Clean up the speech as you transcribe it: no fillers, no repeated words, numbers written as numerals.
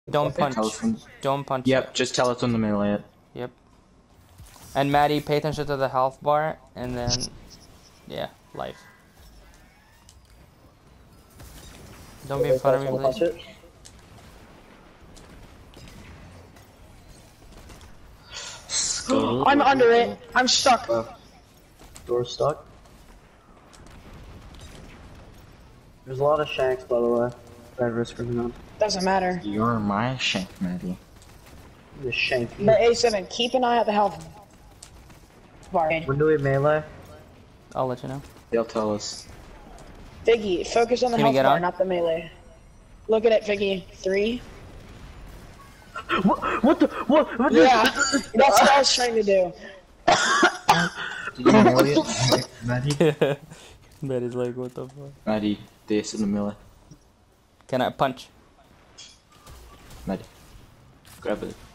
Don't punch. Tell us when... Don't punch. Yep, just tell us when to melee it. Yep. And Maddie, pay attention to the health bar, and then, yeah, life. Don't be in front of me, please. I'm under it. I'm stuck. Door stuck. There's a lot of shanks, by the way. Bad risk for him. Doesn't matter. You're my shank, Maddie. The shank. But A7, keep an eye at the health bar. When do we melee? I'll let you know. They'll tell us. Figgy, focus on the Can we health get bar, on? not the melee. Look at it, Figgy. 3. What the? What? Yeah, that's what I was trying to do. Did you melee it, Maddie? Maddie's like, what the fuck? Maddie, this in the melee. Can I punch? Maddie, grab it.